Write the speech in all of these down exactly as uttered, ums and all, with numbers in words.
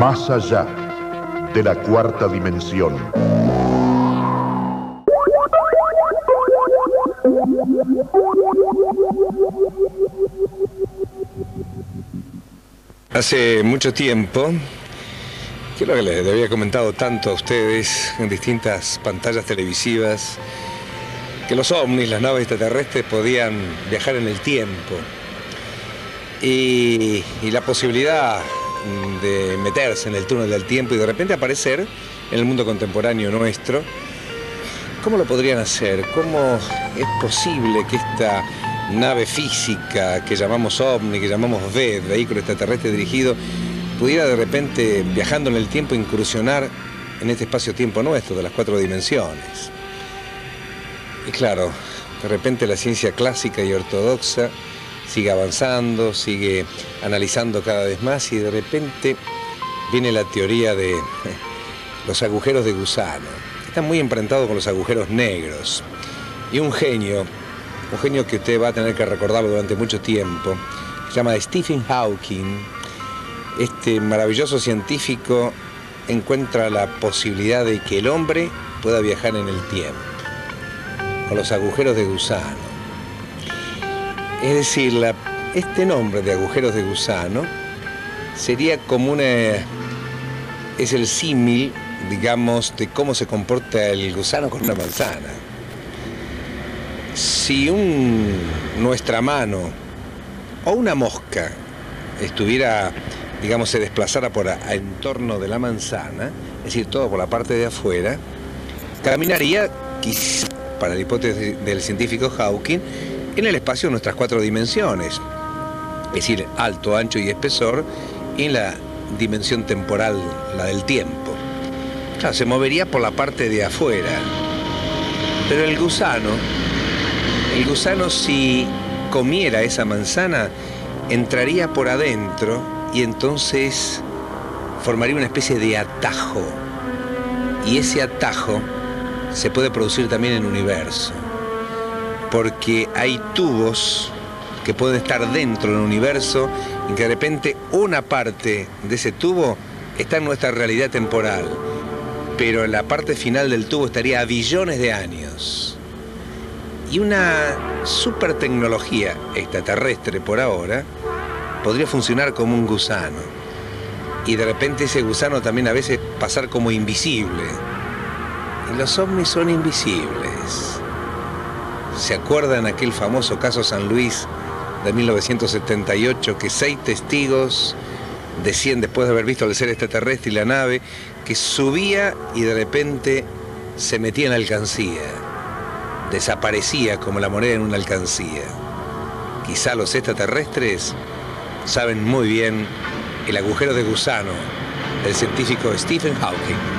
Más allá de la cuarta dimensión. Hace mucho tiempo, creo que les había comentado tanto a ustedes en distintas pantallas televisivas, que los ovnis, las naves extraterrestres, podían viajar en el tiempo. Y, y la posibilidad de meterse en el túnel del tiempo y de repente aparecer en el mundo contemporáneo nuestro. ¿Cómo lo podrían hacer? ¿Cómo es posible que esta nave física que llamamos ovni, que llamamos V E D, vehículo extraterrestre dirigido, pudiera de repente, viajando en el tiempo, incursionar en este espacio-tiempo nuestro de las cuatro dimensiones? Y claro, de repente la ciencia clásica y ortodoxa sigue avanzando, sigue analizando cada vez más y de repente viene la teoría de los agujeros de gusano. Están muy emparentados con los agujeros negros. Y un genio, un genio que usted va a tener que recordarlo durante mucho tiempo, se llama Stephen Hawking. Este maravilloso científico encuentra la posibilidad de que el hombre pueda viajar en el tiempo, con los agujeros de gusano. Es decir, la, este nombre de agujeros de gusano sería como una... es el símil, digamos, de cómo se comporta el gusano con una manzana. Si un, nuestra mano o una mosca estuviera, digamos, se desplazara por en torno de la manzana, es decir, todo por la parte de afuera, caminaría, quizás, para la hipótesis del científico Hawking, en el espacio de nuestras cuatro dimensiones, es decir, alto, ancho y espesor, en la dimensión temporal, la del tiempo. Claro, se movería por la parte de afuera, pero el gusano, el gusano si comiera esa manzana, entraría por adentro y entonces formaría una especie de atajo, y ese atajo se puede producir también en el universo, porque hay tubos que pueden estar dentro del universo y que de repente una parte de ese tubo está en nuestra realidad temporal, pero la parte final del tubo estaría a billones de años. Y una super tecnología extraterrestre por ahora podría funcionar como un gusano, y de repente ese gusano también a veces pasar como invisible. Y los ovnis son invisibles. ¿Se acuerdan aquel famoso caso San Luis de mil novecientos setenta y ocho, que seis testigos decían, después de haber visto el ser extraterrestre y la nave, que subía y de repente se metía en la alcancía, desaparecía como la moneda en una alcancía? Quizá los extraterrestres saben muy bien el agujero de gusano del científico Stephen Hawking.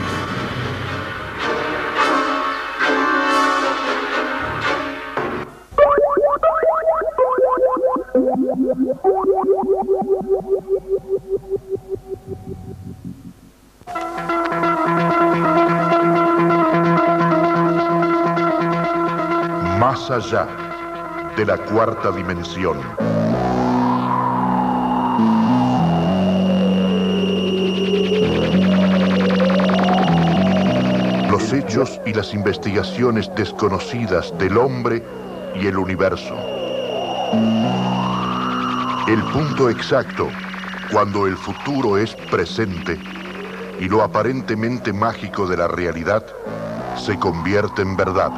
Más allá de la cuarta dimensión. Los hechos y las investigaciones desconocidas del hombre y el universo. El punto exacto cuando el futuro es presente y lo aparentemente mágico de la realidad se convierte en verdad.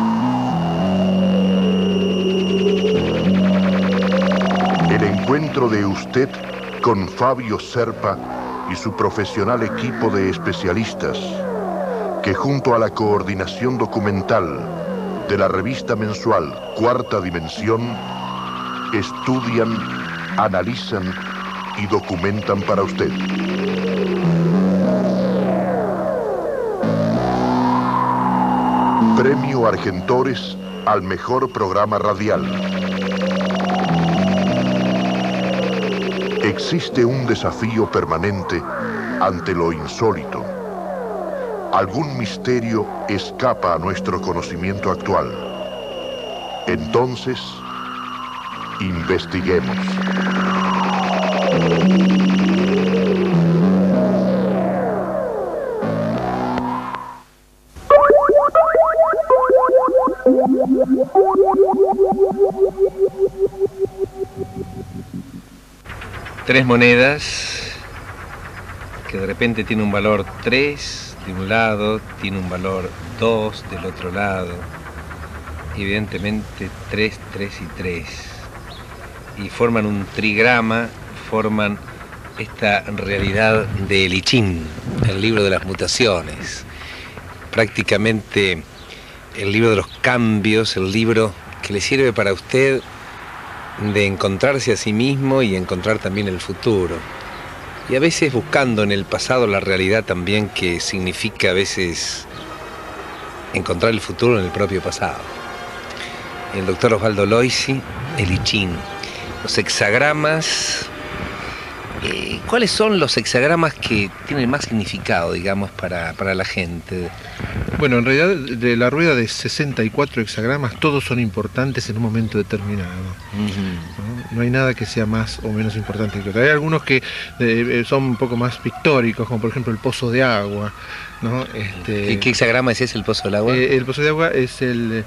El encuentro de usted con Fabio Serpa y su profesional equipo de especialistas, que junto a la coordinación documental de la revista mensual Cuarta Dimensión, estudian, analizan y documentan para usted. Premio Argentores al mejor programa radial. Existe un desafío permanente ante lo insólito. Algún misterio escapa a nuestro conocimiento actual. Entonces, investiguemos. Tres monedas que de repente tiene un valor tres de un lado, tiene un valor dos del otro lado, evidentemente tres, tres y tres, y forman un trigrama, forman esta realidad de El I Ching, el libro de las mutaciones, prácticamente el libro de los cambios, el libro que le sirve para usted de encontrarse a sí mismo y encontrar también el futuro. Y a veces buscando en el pasado la realidad también, que significa a veces encontrar el futuro en el propio pasado. El doctor Osvaldo Loisi, El I Ching, los hexagramas. Eh, ¿Cuáles son los hexagramas que tienen más significado, digamos, para, para la gente? Bueno, en realidad de la rueda de sesenta y cuatro hexagramas, todos son importantes en un momento determinado. Uh-huh. ¿no? No hay nada que sea más o menos importante que otro. Hay algunos que eh, son un poco más pictóricos, como por ejemplo el pozo de agua, ¿no? Este, ¿Y qué hexagrama es ese, el pozo del agua? Eh, el pozo de agua es el,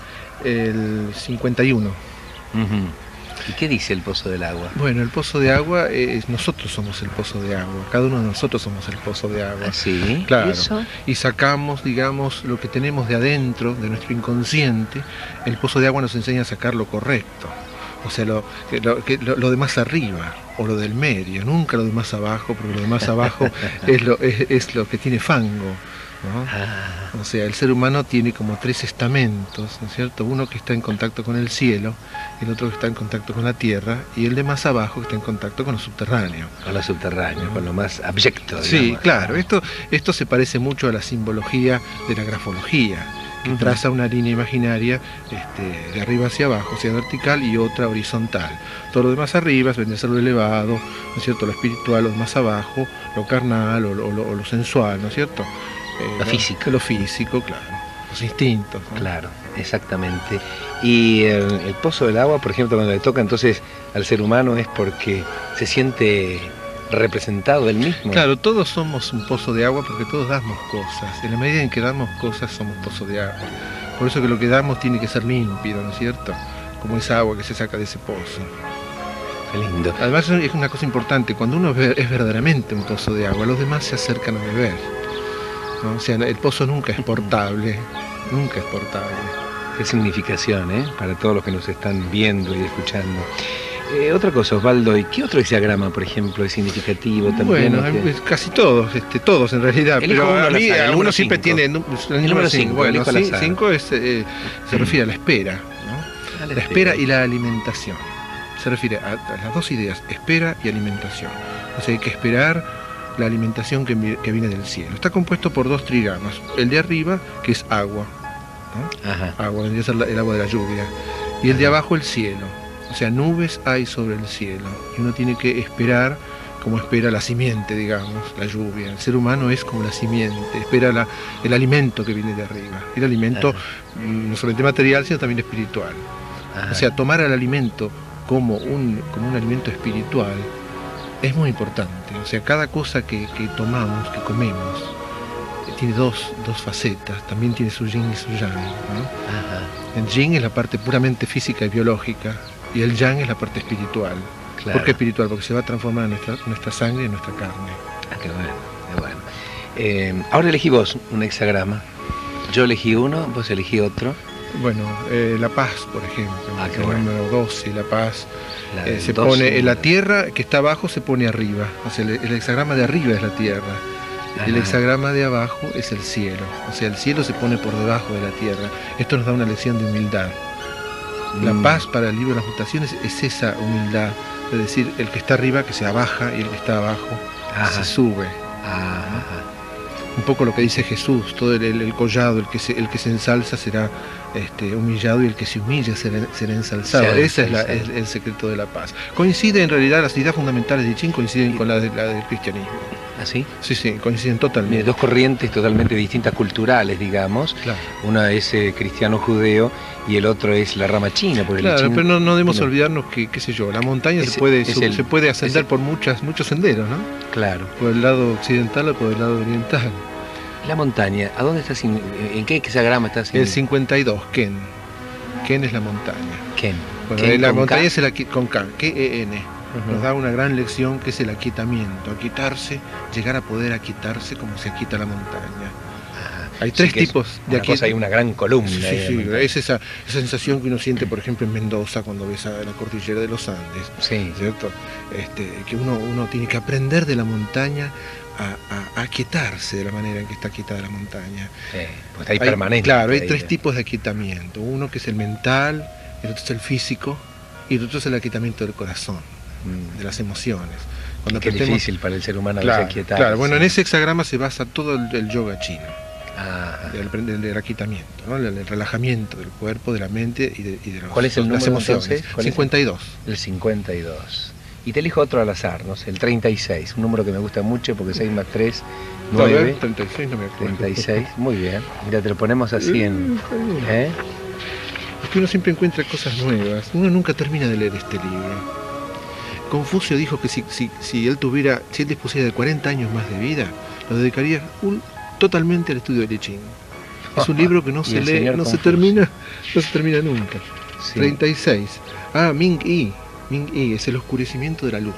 el cincuenta y uno. Uh-huh. ¿Y qué dice el pozo del agua? Bueno, el pozo de agua, es, nosotros somos el pozo de agua, cada uno de nosotros somos el pozo de agua. ¿Ah, sí? Claro. ¿Y eso? Y sacamos, digamos, lo que tenemos de adentro, de nuestro inconsciente. El pozo de agua nos enseña a sacar lo correcto, o sea, lo, lo, lo, lo de más arriba, o lo del medio, nunca lo de más abajo, porque lo de más abajo es, lo, es, es lo que tiene fango. ¿no? Ah. O sea, el ser humano tiene como tres estamentos, ¿no es cierto? Uno que está en contacto con el cielo, el otro que está en contacto con la tierra, y el de más abajo que está en contacto con lo subterráneo. Con lo subterráneo, ¿no? Con lo más abyecto. Sí, digamos. Claro. Esto, esto se parece mucho a la simbología de la grafología, que uh-huh. traza una línea imaginaria este, de arriba hacia abajo, o sea, vertical, y otra horizontal. Todo lo demás arriba vendría a ser lo elevado, ¿no es cierto? Lo espiritual, lo más abajo, lo carnal o lo, o lo, o lo sensual, ¿no es cierto? Eh, lo físico. Lo físico, claro. Los instintos, ¿no? Claro, exactamente. Y el, el pozo del agua, por ejemplo, cuando le toca entonces al ser humano, es porque se siente representado él mismo. Claro, todos somos un pozo de agua porque todos damos cosas. En la medida en que damos cosas somos pozo de agua. Por eso que lo que damos tiene que ser límpido, ¿no es cierto? Como esa agua que se saca de ese pozo. Qué lindo. Además es una cosa importante, cuando uno es verdaderamente un pozo de agua, los demás se acercan a beber. ¿no? O sea, el pozo nunca es portable, nunca es portable. Qué significación, ¿eh? Para todos los que nos están viendo y escuchando. Eh, otra cosa, Osvaldo, ¿y qué otro hexagrama, por ejemplo, es significativo también? Bueno, este... casi todos, este, todos en realidad, Elijo pero uno a mí algunos siempre tienen el número cinco. Bueno, cinco es, eh, se refiere a la espera, ¿no? A la, la espera. espera y la alimentación. Se refiere a, a las dos ideas, espera y alimentación. O sea, hay que esperar la alimentación que, que viene del cielo. Está compuesto por dos trigramas. El de arriba, que es agua, ¿no? Ajá. Agua, vendría a ser la, el agua de la lluvia. Y el de abajo, el cielo. O sea, nubes hay sobre el cielo. Y uno tiene que esperar, como espera la simiente, digamos, la lluvia. El ser humano es como la simiente, espera la, el alimento que viene de arriba. El alimento Ajá. no solamente material, sino también espiritual. Ajá. O sea, tomar al alimento como un, como un alimento espiritual es muy importante. O sea, cada cosa que, que tomamos, que comemos, tiene dos, dos facetas, también tiene su yin y su yang, ¿no? Ajá. El yin es la parte puramente física y biológica, y el yang es la parte espiritual. Claro. ¿Por qué espiritual? Porque se va a transformar en nuestra, nuestra sangre y en nuestra carne. Ah, qué bueno, qué bueno. Eh, ahora elegí vos un hexagrama. Yo elegí uno, vos elegí otro. Bueno, eh, la paz, por ejemplo, ah, el bueno. número doce, la paz. La eh, se doce, pone en la tierra, que está abajo, se pone arriba. O sea, el, el hexagrama de arriba es la tierra. Ajá. El hexagrama de abajo es el cielo. O sea, el cielo se pone por debajo de la tierra. Esto nos da una lección de humildad. La mm. paz para el libro de las mutaciones es esa humildad. Es decir, el que está arriba que se abaja y el que está abajo Ajá. se sube. Ajá. Un poco lo que dice Jesús, todo el, el, el collado, el que se, el que se ensalza será este, humillado y el que se humilla será, será ensalzado. Sí, Ese sí, es, la, sí. es el secreto de la paz. Coincide en realidad, las ideas fundamentales de Chin coinciden sí. con las de, la del cristianismo. ¿Ah, sí? Sí, sí, coinciden totalmente. Dos corrientes totalmente distintas culturales, digamos. Claro. Una es eh, cristiano-judeo y el otro es la rama china. Porque claro, chino, pero no, no debemos no. olvidarnos que, qué sé yo, la montaña es, se, puede, sub, el, se puede ascender el, por muchas, muchos senderos, ¿no? Claro. Por el lado occidental o por el lado oriental. La montaña, ¿a dónde está? Sin, ¿En qué hexagrama está? Sin... El cincuenta y dos, Ken. Ken es la montaña. Ken. Bueno, Ken la con montaña K. es el aquí- con K, K E N. Uh-huh. Nos da una gran lección que es el aquietamiento, aquitarse, llegar a poder aquitarse como se aquieta la montaña. Hay tres Sí que es tipos de una cosa, hay aquietamiento. una gran columna. Sí, ahí sí, en sí, la montaña. es esa, esa sensación que uno siente, por ejemplo, en Mendoza cuando ves a la cordillera de los Andes, Sí. ¿cierto? Este, que uno, uno tiene que aprender de la montaña a, a, a aquietarse de la manera en que está quietada la montaña. Sí, pues hay permanente. Claro, hay ahí, tres ¿no? tipos de aquietamiento. Uno que es el mental, el otro es el físico y el otro es el aquietamiento del corazón, Mm. de las emociones. Cuando Qué apretemos- difícil para el ser humano a Claro, veces aquietarse. claro, bueno, en ese hexagrama se basa todo el, el yoga chino. Ah. Del, del, del aquietamiento, ¿no? el, el relajamiento del cuerpo, de la mente y de, y de los, ¿Cuál es el las número, emociones. entonces? ¿Cuál es? cincuenta y dos. El cincuenta y dos. Y te elijo otro al azar, no sé, el treinta y seis, un número que me gusta mucho porque seis más tres, nueve. treinta y seis, no me acuerdo. treinta y seis, muy bien. Mira, te lo ponemos así en... ¿eh? Es que uno siempre encuentra cosas nuevas. Uno nunca termina de leer este libro. Confucio dijo que si, si, si él tuviera, si él dispusiera de cuarenta años más de vida, lo dedicaría un- totalmente al estudio del I Ching. Es un libro que no Y se el lee, señor no se Confucio. termina, no se termina nunca. Sí. treinta y seis. Ah, Ming Yi. Ming Yi es el oscurecimiento de la luz.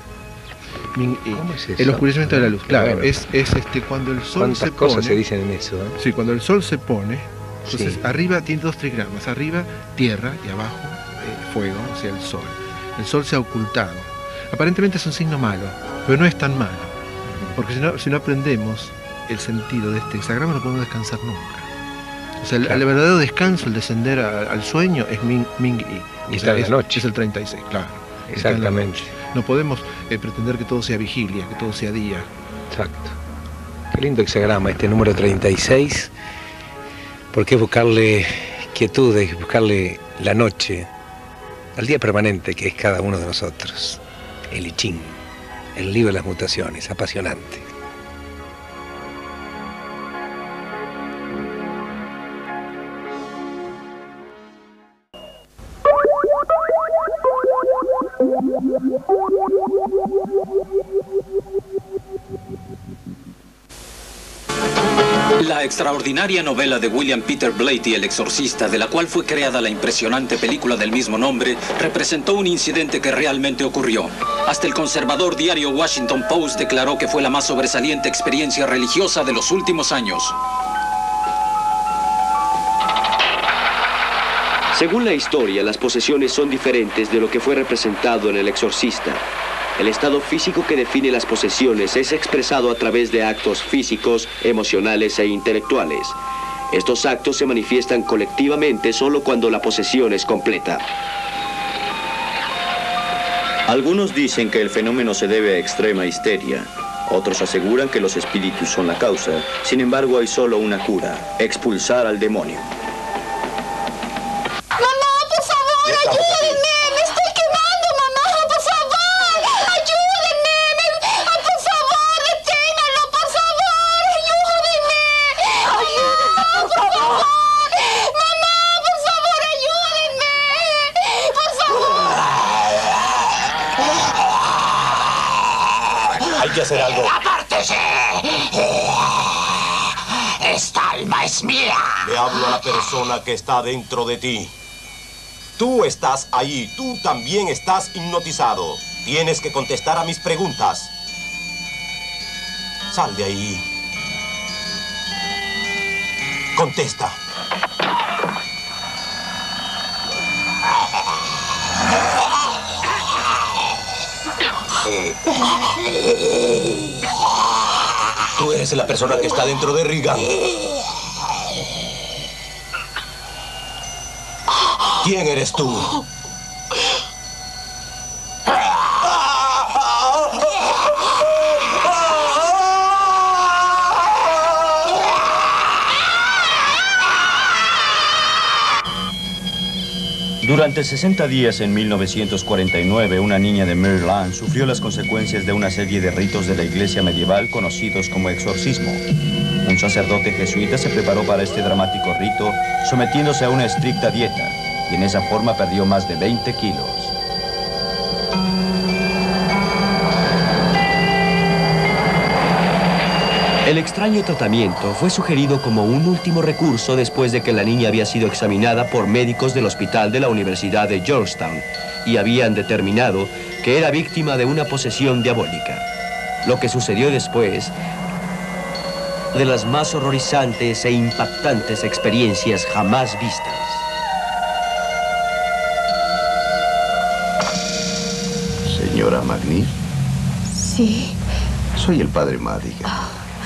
Ming Yi. ¿Cómo es eso? El oscurecimiento de la luz, Qué claro. bueno. Es, es este cuando el sol ¿Cuántas se cosas pone. se dicen en eso? ¿eh? Sí, cuando el sol se pone, entonces Sí. arriba tiene dos trigramas, arriba tierra y abajo eh, fuego, o sea el sol. El sol se ha ocultado. Aparentemente es un signo malo, pero no es tan malo, porque si no, si no aprendemos el sentido de este hexagrama no podemos descansar nunca. O sea, el, Claro. el verdadero descanso, el descender a- al sueño es Ming, Ming Yi. Y O está sea, en la es, noche. es el treinta y seis, claro. Está en la Exactamente. noche. No podemos eh, pretender que todo sea vigilia, que todo sea día. Exacto. Qué lindo hexagrama este número treinta y seis, porque es buscarle quietud, es buscarle la noche al día permanente que es cada uno de nosotros. El I Ching, el libro de las mutaciones, apasionante. La extraordinaria novela de William Peter Blatty, El exorcista, de la cual fue creada la impresionante película del mismo nombre, representó un incidente que realmente ocurrió. Hasta el conservador diario Washington Post declaró que fue la más sobresaliente experiencia religiosa de los últimos años. Según la historia, las posesiones son diferentes de lo que fue representado en El exorcista. El estado físico que define las posesiones es expresado a través de actos físicos, emocionales e intelectuales. Estos actos se manifiestan colectivamente solo cuando la posesión es completa. Algunos dicen que el fenómeno se debe a extrema histeria. Otros aseguran que los espíritus son la causa. Sin embargo, hay solo una cura: expulsar al demonio. Mamá, por favor, ayúdenme. Me estoy quemando, mamá, por favor. Ayúdenme. Me- ah, por favor, deténganlo, por favor. Ayúdenme. Ayúdenme, por favor. Mamá, por favor, ayúdenme. Por favor. Hay que hacer algo. ¡Apártese! Esta alma es mía. Le hablo a la persona que está dentro de ti. Tú estás ahí. Tú también estás hipnotizado. Tienes que contestar a mis preguntas. Sal de ahí. Contesta. Tú eres la persona que está dentro de Regan. ¿Quién eres tú? Durante sesenta días en mil novecientos cuarenta y nueve, una niña de Maryland sufrió las consecuencias de una serie de ritos de la iglesia medieval conocidos como exorcismo. Un sacerdote jesuita se preparó para este dramático rito, sometiéndose a una estricta dieta, y en esa forma perdió más de veinte kilos. El extraño tratamiento fue sugerido como un último recurso después de que la niña había sido examinada por médicos del hospital de la Universidad de Georgetown y habían determinado que era víctima de una posesión diabólica. Lo que sucedió después, de las más horrorizantes e impactantes experiencias jamás vistas. Señora McNeil. Sí. Soy el padre Madigan. Oh.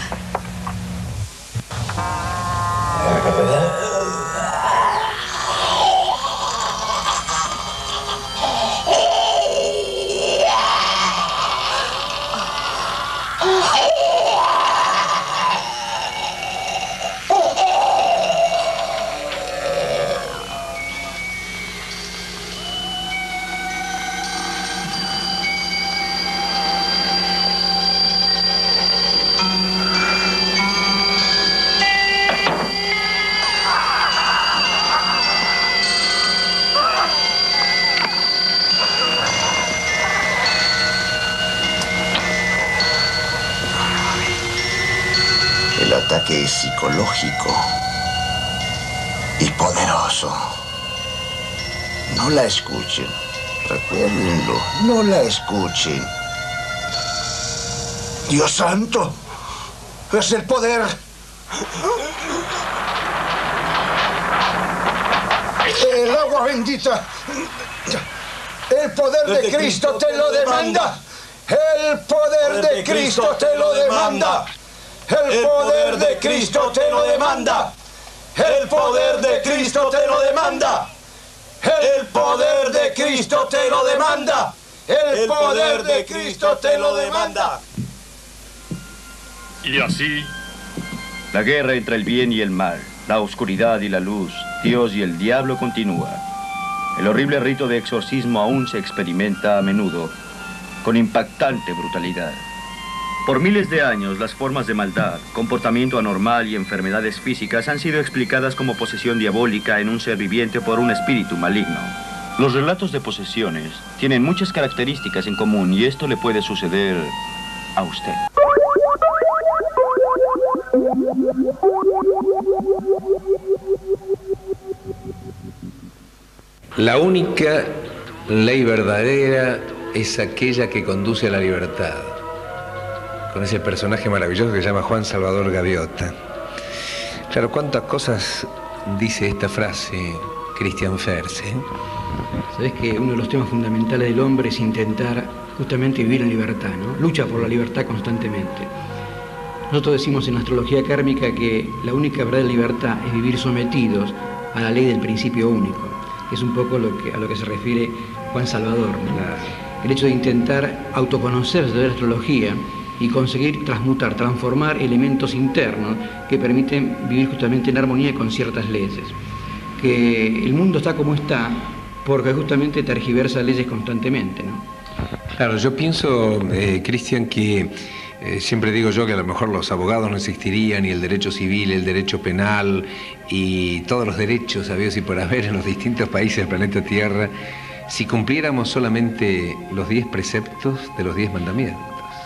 El ataque es psicológico y poderoso. No la escuchen. Recuérdenlo. No la escuchen. Dios santo. Es el poder. El agua bendita. El poder de Cristo te lo demanda. El poder de Cristo te lo demanda. El poder de Cristo te lo demanda. El poder de Cristo te lo demanda. El poder de Cristo te lo demanda. El poder de Cristo te lo demanda. Y así, la guerra entre el bien y el mal, la oscuridad y la luz, Dios y el diablo continúa. El horrible rito de exorcismo aún se experimenta a menudo, con impactante brutalidad. Por miles de años, las formas de maldad, comportamiento anormal y enfermedades físicas han sido explicadas como posesión diabólica en un ser viviente por un espíritu maligno. Los relatos de posesiones tienen muchas características en común y esto le puede suceder a usted. La única ley verdadera es aquella que conduce a la libertad. Con ese personaje maravilloso que se llama Juan Salvador Gaviota. Claro, cuántas cosas dice esta frase Christian Fers, ¿eh? Sabes que uno de los temas fundamentales del hombre es intentar justamente vivir en libertad, ¿no? Lucha por la libertad constantemente. Nosotros decimos en la astrología kármica que la única verdadera libertad es vivir sometidos a la ley del principio único, que es un poco lo que, a lo que se refiere Juan Salvador, ¿no? La, el hecho de intentar autoconocerse de la astrología y conseguir transmutar, transformar elementos internos que permiten vivir justamente en armonía con ciertas leyes. Que el mundo está como está porque justamente tergiversa leyes constantemente, ¿no? Claro, yo pienso, eh, Cristian, que eh, siempre digo yo que a lo mejor los abogados no existirían y el derecho civil, el derecho penal y todos los derechos habidos y por haber en los distintos países del planeta Tierra si cumpliéramos solamente los diez preceptos de los diez mandamientos.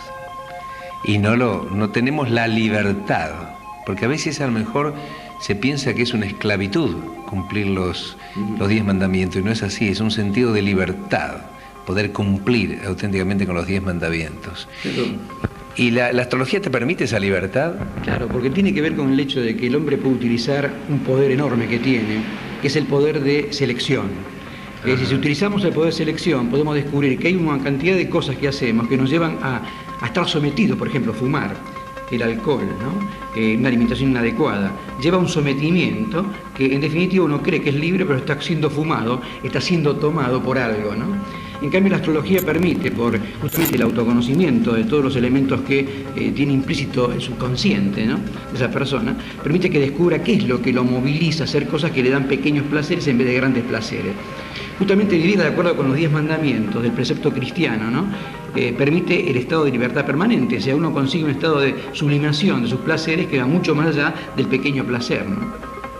Y no, lo, no tenemos la libertad, porque a veces a lo mejor se piensa que es una esclavitud cumplir los, los diez mandamientos, y no es así, es un sentido de libertad, poder cumplir auténticamente con los diez mandamientos. Pero, ¿y la, la astrología te permite esa libertad? Claro, porque tiene que ver con el hecho de que el hombre puede utilizar un poder enorme que tiene, que es el poder de selección. Es decir, si utilizamos el poder de selección, podemos descubrir que hay una cantidad de cosas que hacemos que nos llevan a, a estar sometidos, por ejemplo, fumar, el alcohol, ¿no? eh, una alimentación inadecuada, lleva a un sometimiento que en definitiva uno cree que es libre, pero está siendo fumado, está siendo tomado por algo, ¿no? En cambio, la astrología permite, por justamente el autoconocimiento de todos los elementos que eh, tiene implícito el subconsciente, ¿no?, de esa persona, permite que descubra qué es lo que lo moviliza a hacer cosas que le dan pequeños placeres en vez de grandes placeres. Justamente vivir de acuerdo con los diez mandamientos del precepto cristiano, ¿no?, eh, permite el estado de libertad permanente, o sea, uno consigue un estado de sublimación de sus placeres que va mucho más allá del pequeño placer, ¿no?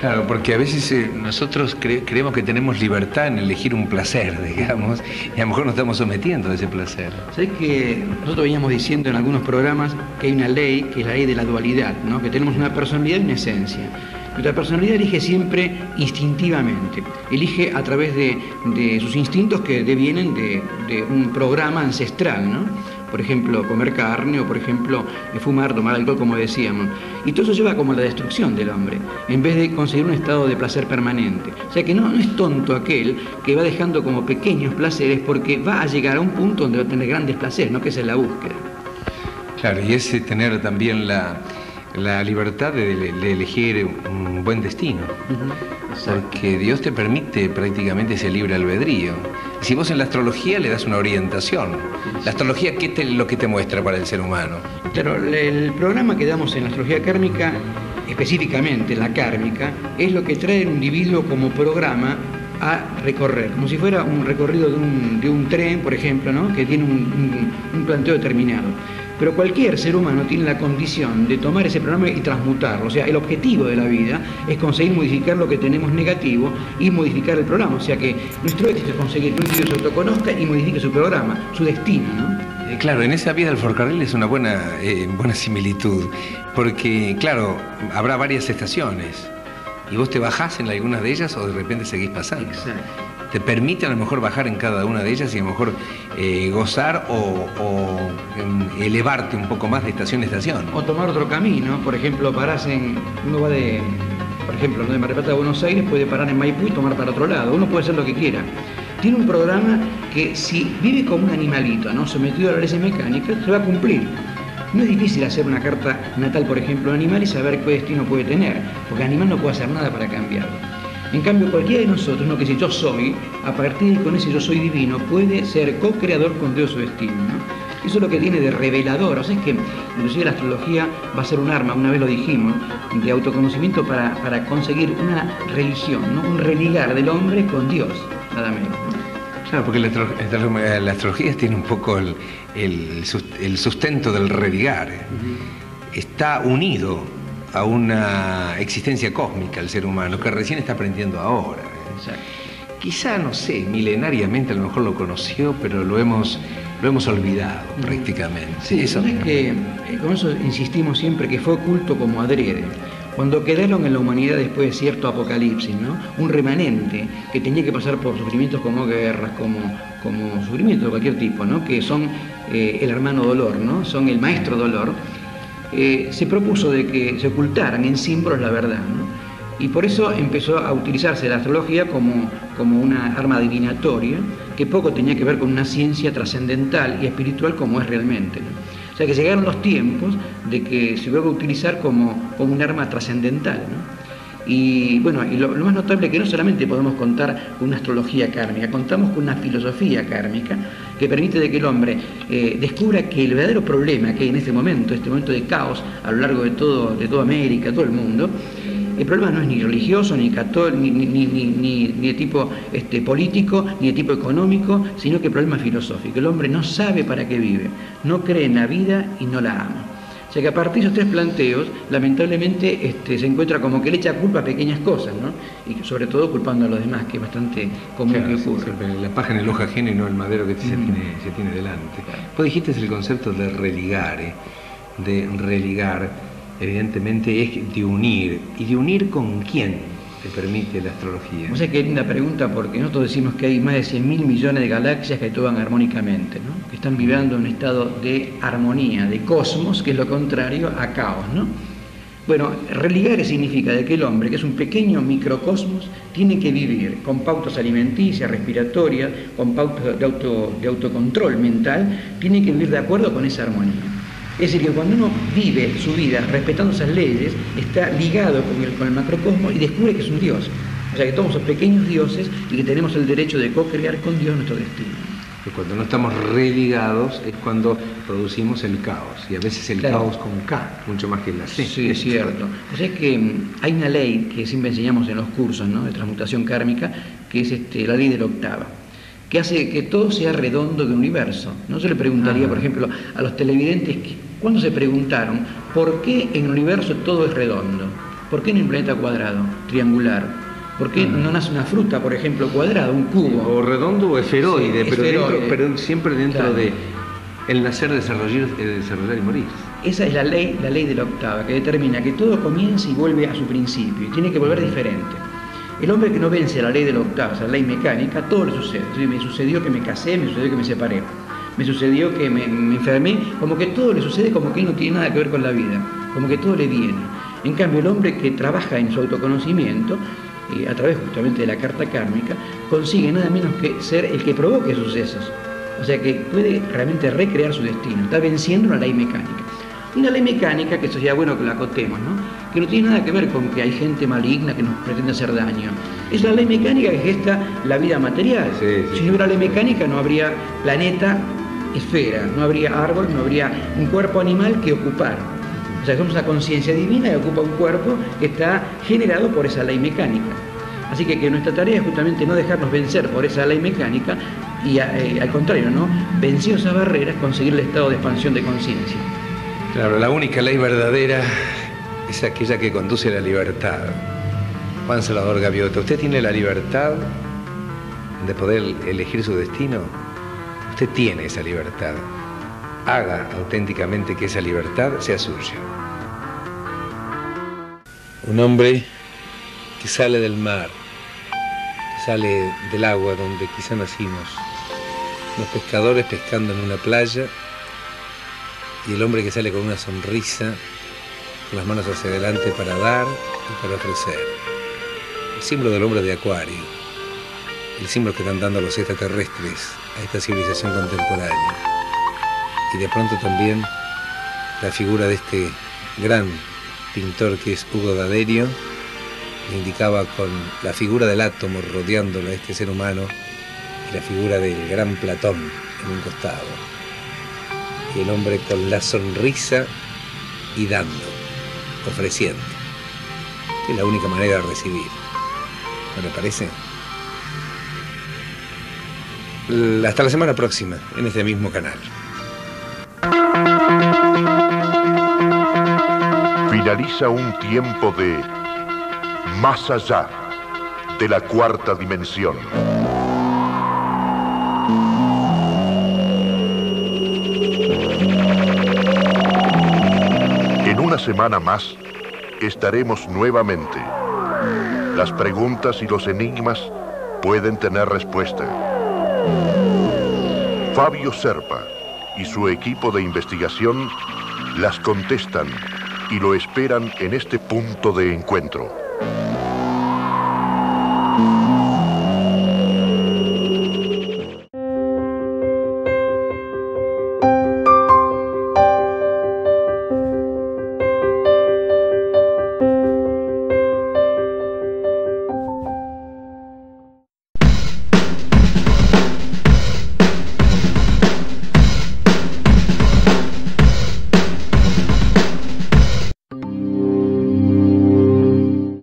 Claro, porque a veces eh, nosotros cre creemos que tenemos libertad en elegir un placer, digamos, y a lo mejor nos estamos sometiendo a ese placer. ¿Sabés que nosotros veníamos diciendo en algunos programas que hay una ley, que es la ley de la dualidad, ¿no? Que tenemos una personalidad y una esencia. Nuestra personalidad elige siempre instintivamente, elige a través de, de sus instintos que devienen de, de un programa ancestral, ¿no? Por ejemplo, comer carne o, por ejemplo, fumar, tomar alcohol, como decíamos. Y todo eso lleva como a la destrucción del hombre, en vez de conseguir un estado de placer permanente. O sea que no, no es tonto aquel que va dejando como pequeños placeres, porque va a llegar a un punto donde va a tener grandes placeres, ¿no? Que es la búsqueda. Claro, y ese tener también la... la libertad de, de elegir un buen destino, uh-huh. Porque Dios te permite prácticamente ese libre albedrío. Si vos en la astrología le das una orientación, la astrología, ¿qué es lo que te muestra para el ser humano? Claro, el programa que damos en la astrología kármica, específicamente la kármica, es lo que trae el individuo como programa a recorrer, como si fuera un recorrido de un, de un tren, por ejemplo, ¿no? Que tiene un, un, un planteo determinado. Pero cualquier ser humano tiene la condición de tomar ese programa y transmutarlo. O sea, el objetivo de la vida es conseguir modificar lo que tenemos negativo y modificar el programa. O sea que nuestro éxito es conseguir que un individuo se autoconozca y modifique su programa, su destino, ¿no? Eh, claro, en esa vía del ferrocarril es una buena, eh, buena similitud, porque, claro, habrá varias estaciones y vos te bajás en algunas de ellas o de repente seguís pasando. Exacto. Te permite a lo mejor bajar en cada una de ellas y a lo mejor eh, gozar o, o eh, elevarte un poco más de estación a estación. O tomar otro camino, por ejemplo, parás en... Uno va de, por ejemplo, de Mar del Plata a Buenos Aires, puede parar en Maipú y tomar para otro lado. Uno puede hacer lo que quiera. Tiene un programa que si vive como un animalito, ¿no? Sometido a la ley mecánica, se va a cumplir. No es difícil hacer una carta natal, por ejemplo, de un animal y saber qué destino puede tener, porque el animal no puede hacer nada para cambiarlo. En cambio, cualquiera de nosotros, no que si yo soy, a partir de con ese yo soy divino, puede ser co-creador con Dios su destino, ¿no? Eso es lo que tiene de revelador. O sea, es que inclusive la astrología va a ser un arma, una vez lo dijimos, de autoconocimiento para, para conseguir una religión, ¿no? Un religar del hombre con Dios, nada menos, ¿no? Claro, porque la, astro la astrología tiene un poco el, el, el sustento del religar. Uh-huh. Está unido a una existencia cósmica el ser humano, que recién está aprendiendo ahora. Exacto. Quizá, no sé, milenariamente a lo mejor lo conoció, pero lo hemos, lo hemos olvidado mm. prácticamente. Sí, eso es que eh, con eso insistimos siempre que fue oculto como adrede. Cuando quedaron en la humanidad después de cierto apocalipsis, ¿no? Un remanente que tenía que pasar por sufrimientos como guerras, como, como sufrimientos de cualquier tipo, ¿no? Que son eh, el hermano dolor, ¿no? Son el maestro dolor. Eh, se propuso de que se ocultaran en símbolos la verdad, ¿no? Y por eso empezó a utilizarse la astrología como, como una arma divinatoria que poco tenía que ver con una ciencia trascendental y espiritual como es realmente, ¿no? O sea que llegaron los tiempos de que se vuelve a utilizar como, como un arma trascendental, ¿no? Y bueno, y lo, lo más notable es que no solamente podemos contar con una astrología kármica, contamos con una filosofía kármica que permite de que el hombre eh, descubra que el verdadero problema que hay en este momento, este momento de caos a lo largo de, todo, de toda América, todo el mundo, el problema no es ni religioso, ni católico, ni, ni, ni, ni, ni de tipo este, político, ni de tipo económico, sino que el problema es filosófico. El hombre no sabe para qué vive, no cree en la vida y no la ama. O sea que a partir de esos tres planteos, lamentablemente este, se encuentra como que le echa culpa a pequeñas cosas, ¿no? Y sobre todo culpando a los demás, que es bastante común, claro, que ocurre. Sí, la paja en el ojo ajeno y no el madero que mm. se, tiene, se tiene delante. Claro. Vos dijiste el concepto de religar, ¿eh? De religar, evidentemente es de unir. ¿Y de unir con quién te permite la astrología? O sea, qué linda pregunta, porque nosotros decimos que hay más de cien mil millones de galaxias que actúan armónicamente, ¿no? Que están viviendo en un estado de armonía, de cosmos, que es lo contrario a caos, ¿no? Bueno, religar significa de que el hombre, que es un pequeño microcosmos, tiene que vivir con pautas alimenticias, respiratorias, con pautas de, auto, de autocontrol mental, tiene que vivir de acuerdo con esa armonía. Es decir, que cuando uno vive su vida respetando esas leyes, está ligado con el, con el macrocosmos y descubre que es un dios. O sea, que todos somos pequeños dioses y que tenemos el derecho de co-crear con Dios nuestro destino. Y cuando no estamos religados es cuando producimos el caos, y a veces el claro. caos con K, mucho más que la C. Sí, es cierto. O sea, es que hay una ley que siempre enseñamos en los cursos, ¿no?, de transmutación kármica, que es este, la ley de la octava, que hace que todo sea redondo del universo. No se le preguntaría, ah. por ejemplo, a los televidentes, ¿cuándo se preguntaron por qué en el universo todo es redondo? ¿Por qué no un planeta cuadrado, triangular? ¿Por qué no nace una fruta, por ejemplo, cuadrada, un cubo? O redondo o esferoide, Sí, pero, esferoide. dentro- pero siempre dentro Claro. de el nacer, desarrollar, eh, desarrollar y morir. Esa es la ley, la ley de la octava, que determina que todo comienza y vuelve a su principio, y tiene que volver diferente. El hombre que no vence la ley de la octava, esa ley mecánica, todo le sucede. Entonces, me sucedió que me casé, me sucedió que me separé, me sucedió que me, me enfermé, como que todo le sucede como que no tiene nada que ver con la vida, como que todo le viene. En cambio, el hombre que trabaja en su autoconocimiento, eh, a través justamente de la carta kármica, consigue nada menos que ser el que provoque sucesos. O sea que puede realmente recrear su destino, está venciendo una ley mecánica. Una ley mecánica, que eso sería bueno que la acotemos, ¿no? Que no tiene nada que ver con que hay gente maligna que nos pretende hacer daño. Es la ley mecánica que gesta la vida material. Sí, sí. Si no hubiera ley mecánica no habría planeta, esfera, no habría árbol, no habría un cuerpo animal que ocupar. O sea, somos una conciencia divina que ocupa un cuerpo que está generado por esa ley mecánica. Así que, que nuestra tarea es justamente no dejarnos vencer por esa ley mecánica y eh, al contrario, ¿no? Vencidos esas barreras, conseguir el estado de expansión de conciencia. Claro, la única ley verdadera es aquella que conduce a la libertad. Juan Salvador Gaviota, ¿usted tiene la libertad de poder elegir su destino? Usted tiene esa libertad. Haga auténticamente que esa libertad sea suya. Un hombre que sale del mar, que sale del agua donde quizá nacimos. Los pescadores pescando en una playa y el hombre que sale con una sonrisa, con las manos hacia adelante para dar y para ofrecer. El símbolo del hombre de Acuario, el símbolo que están dando los extraterrestres a esta civilización contemporánea. Y de pronto también la figura de este gran pintor que es Hugo Daderio, que indicaba con la figura del átomo rodeándolo a este ser humano y la figura del gran Platón en un costado. Y el hombre con la sonrisa y dando, ofreciendo. Es la única manera de recibir. ¿No le parece? L- Hasta la semana próxima, en este mismo canal. Finaliza un tiempo de Más allá de la cuarta dimensión. En una semana más estaremos nuevamente. Las preguntas y los enigmas pueden tener respuesta. Fabio Serpa y su equipo de investigación las contestan y lo esperan en este punto de encuentro.